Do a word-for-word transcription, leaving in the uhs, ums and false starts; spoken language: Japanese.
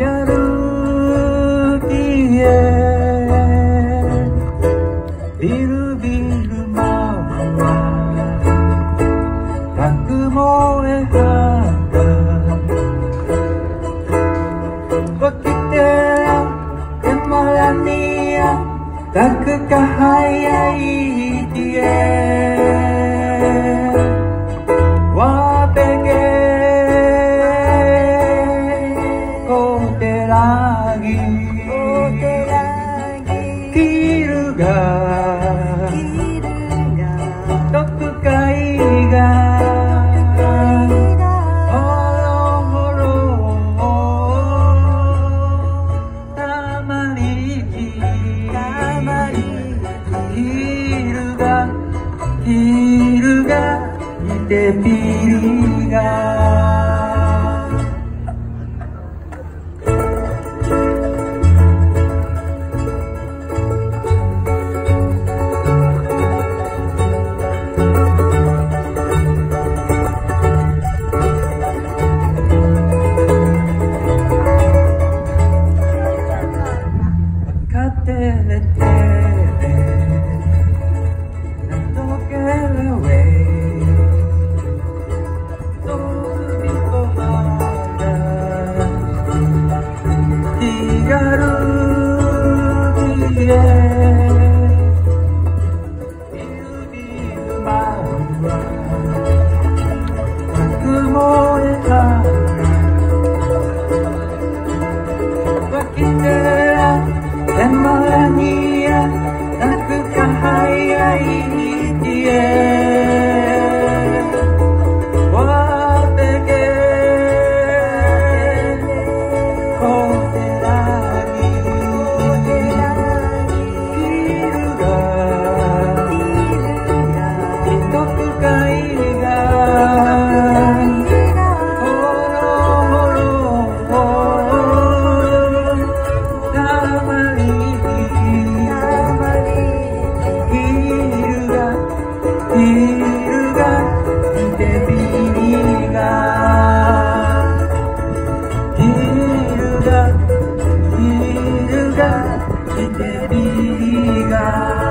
歩きへビルビルマフはたく燃えはが起きてでもらにやたくか早い日へわべげこてらぎキルが特会がほろほろたまりヒールがヒールがいてビリがかてれてヒールがいてビリが